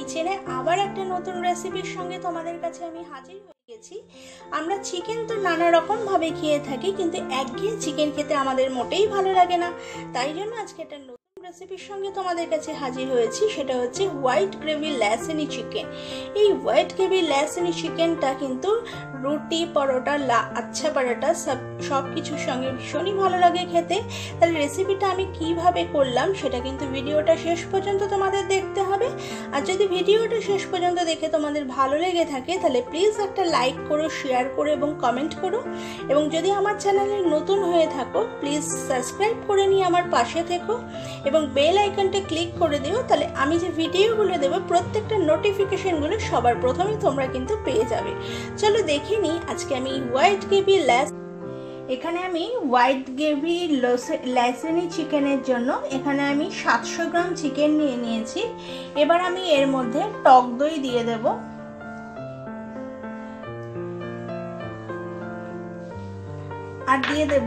কিচেনে আবার একটা নতুন রেসিপির সঙ্গে তোমাদের কাছে আমি হাজির হয়ে গেছি। আমরা চিকেন তো নানা রকম ভাবে খেয়ে থাকি, কিন্তু একঘেয়ে চিকেন খেতে আমাদের মোটেই ভালো লাগে না। তাই জন্য আজকে একটা নতুন রেসিপির সঙ্গে তোমাদের কাছে হাজির হয়েছি, সেটা হচ্ছে হোয়াইট গ্রেভি ল্যাসানি চিকেন। এই হোয়াইট গ্রেভি ল্যাসানি চিকেনটা কিন্তু রুটি, পরোটা, আচ্ছা পরোটা সব কিছুর সঙ্গে ভীষণই ভালো লাগে খেতে। তাহলে রেসিপিটা আমি কিভাবে করলাম সেটা কিন্তু ভিডিওটা শেষ পর্যন্ত তোমাদের দেখতে হবে। আর যদি ভিডিওটা শেষ পর্যন্ত দেখে তোমাদের ভালো লেগে থাকে তাহলে প্লিজ একটা লাইক করো, শেয়ার করো এবং কমেন্ট করো। এবং যদি আমার চ্যানেলে নতুন হয়ে থাকো প্লিজ সাবস্ক্রাইব করে নিয়ে আমার পাশে থেকো এবং বেল আইকনটা ক্লিক করে দিও। তাহলে আমি যে ভিডিওগুলো দেবো প্রত্যেকটা নোটিফিকেশনগুলো সবার প্রথমে তোমরা কিন্তু পেয়ে যাবে। চলো দেখে নিই আজকে আমি হোয়াইট গ্রেভি এখানে আমি হোয়াইট গ্রেভি ল্যাসানি চিকেনের জন্য এখানে আমি 700 গ্রাম চিকেন নিয়ে নিয়েছি। এবার আমি এর মধ্যে টক দই দিয়ে দেব, আর দিয়ে দেব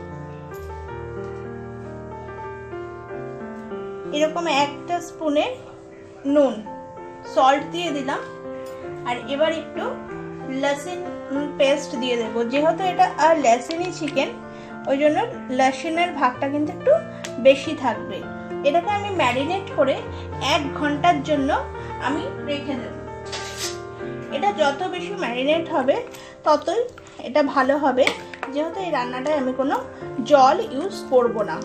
এরকম একটা স্পুনের নুন, সল্ট দিয়ে দিলাম। আর এবার একটু লসুন পেস্ট দিয়ে দেবো, যেহেতু এটা আর ল্যাসানি চিকেন ওই জন্য লসুনের ভাগটা কিন্তু একটু বেশি থাকবে। এটাকে আমি ম্যারিনেট করে 1 ঘন্টার জন্য আমি রেখে দেব। এটা যত বেশি ম্যারিনেট হবে ততই এটা ভালো হবে, যেহেতু এই রান্নাটায় আমি কোনো জল ইউজ করব না।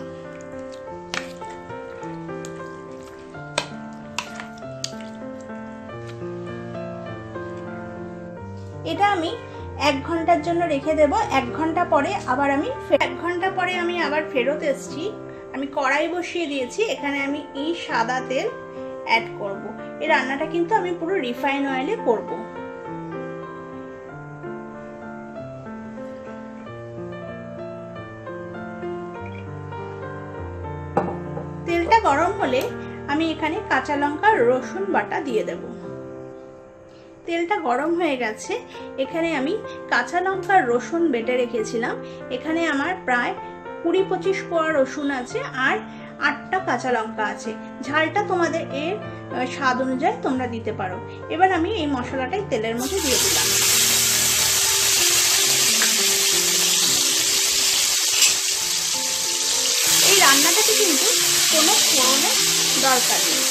এটা আমি 1 ঘন্টার জন্য রেখে দেব। 1 ঘন্টা পরে আবার আমি আবার ফেরত এসেছি। আমি কড়াই বসিয়ে দিয়েছি, এখানে আমি এই সাদা তেল অ্যাড করব। এই রান্নাটা কিন্তু আমি পুরো রিফাইন অয়েলে করব। তেলটা গরম হলে আমি এখানে কাঁচা লঙ্কা, রসুন বাটা দিয়ে দেব। তেলটা গরম হয়ে গেছে, এখানে আমি কাঁচা লঙ্কা, রসুন বেটে রেখেছিলাম। এখানে আমার প্রায় 20-25 কোয়া রসুন আছে আর 8টা কাঁচা লঙ্কা আছে। ঝালটা তোমাদের এর স্বাদ অনুযায়ী তোমরা দিতে পারো। এবার আমি এই মশলাটাই তেলের মধ্যে দিয়ে দিলাম। এই রান্নাটাতে কিন্তু কোনো ফোড়নের দরকার নেই।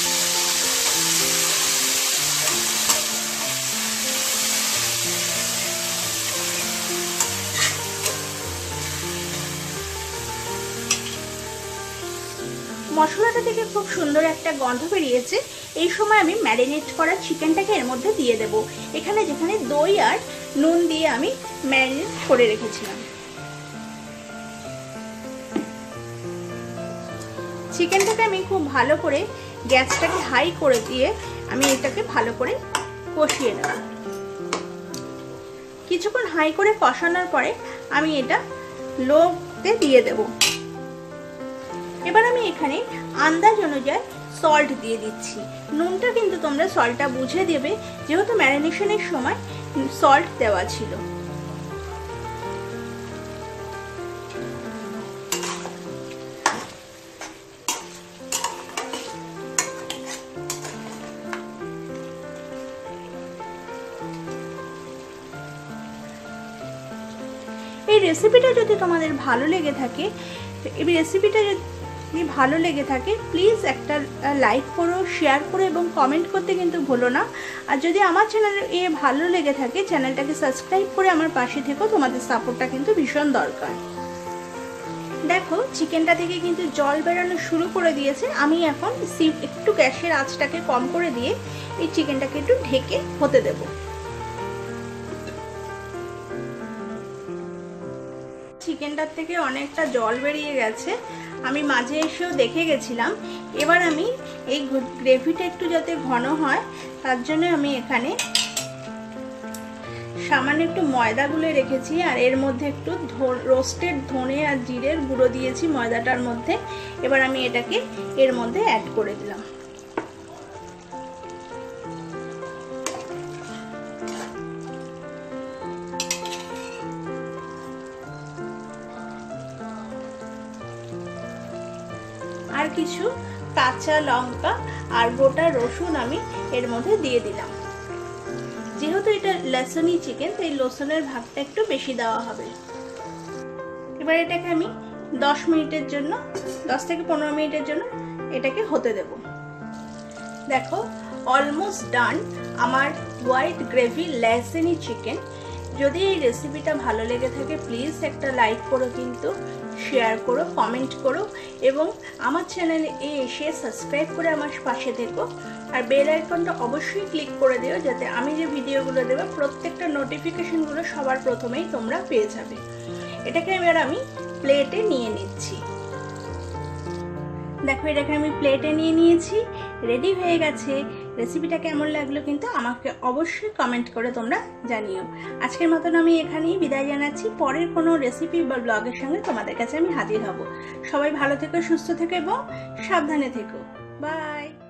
মশলাটা থেকে খুব সুন্দর একটা গন্ধ বেরিয়েছে। এই সময় আমি ম্যারিনেট করা চিকেনটাকে এর মধ্যে দিয়ে দেব, এখানে যেখানে দই আর নুন দিয়ে আমি ম্যারিনেট করে রেখেছিলাম। চিকেনটাকে আমি খুব ভালো করে গ্যাসটাকে হাই করে দিয়ে আমি এটাকে ভালো করে কষিয়ে নেব। কিছুক্ষণ হাই করে কষানোর পরে আমি এটা লোতে দিয়ে দেব। এবার আমি এখানে আন্দাজ অনুযায়ী সল্ট দিয়ে দিচ্ছি। নুনটা কিন্তু তোমরা সল্টটা বুঝে দেবে, যেহেতু ম্যারিনেশনের সময় সল্ট দেওয়া ছিল। এই রেসিপিটা যদি তোমাদের ভালো লেগে থাকে, প্লিজ একটা লাইক করো, শেয়ার করো এবং কমেন্ট করতে কিন্তু ভুলো না। আর যদি আমার চ্যানেলে ভালো লেগে থাকে চ্যানেলটাকে সাবস্ক্রাইব করে আমার পাশে থেকো, তোমাদের সাপোর্টটা কিন্তু ভীষণ দরকার। দেখো চিকেনটা থেকে কিন্তু জল বেরোনো শুরু করে দিয়েছে। আমি এখন একটু গ্যাসের আঁচটাকে কম করে দিয়ে এই চিকেনটাকে একটু ঢেকে হতে দেব। চিকেনটার থেকে অনেকটা জল বেরিয়ে গেছে, আমি মাঝে এসেও দেখে গেছিলাম। এবার আমি এই গ্রেভিটা একটু যাতে ঘন হয় তার জন্য আমি এখানে সামান্য একটু ময়দা গুলে রেখেছি, আর এর মধ্যে একটু রোস্টেড ধনে আর জিরের গুঁড়ো দিয়েছি ময়দাটার মধ্যে। এবার আমি এটাকে এর মধ্যে অ্যাড করে দিলাম। আর কিছু কাঁচা লঙ্কা আর গোটা রসুন আমি এর মধ্যে দিয়ে দিলাম। যেহেতু এটা লসুনি চিকেন তাই লসুনের ভাগটা একটু বেশি দেওয়া হবে। এবার এটাকে আমি 10 মিনিটের জন্য 10 থেকে 15 মিনিটের জন্য এটাকে হতে দেব। দেখো অলমোস্ট ডান আমার হোয়াইট গ্রেভি লসুনি চিকেন। যদি এই রেসিপিটা ভালো লেগে থাকে প্লিজ একটা লাইক করো, কিন্তু শেয়ার করো, কমেন্ট করো এবং আমার চ্যানেলে এসে সাবস্ক্রাইব করে আমার পাশে থেকো। আর বেল আইকনটা অবশ্যই ক্লিক করে দিও যাতে আমি যে ভিডিওগুলো দেবো প্রত্যেকটা নোটিফিকেশনগুলো সবার প্রথমেই তোমরা পেয়ে যাবে। এটাকে এবার আমি প্লেটে নিয়ে নিচ্ছি। দেখো এটাকে আমি প্লেটে নিয়ে নিয়েছি, রেডি হয়ে গেছে। রেসিপিটা কেমন লাগলো কিন্তু আমাকে অবশ্যই কমেন্ট করে তোমরা জানিও। আজকের মতন আমি এখানেই বিদায় জানাচ্ছি। পরের কোনো রেসিপি বা ব্লগের সঙ্গে তোমাদের কাছে আমি হাজির হব। সবাই ভালো থেকো, সুস্থ থেকো এবং সাবধানে থেকো। বাই।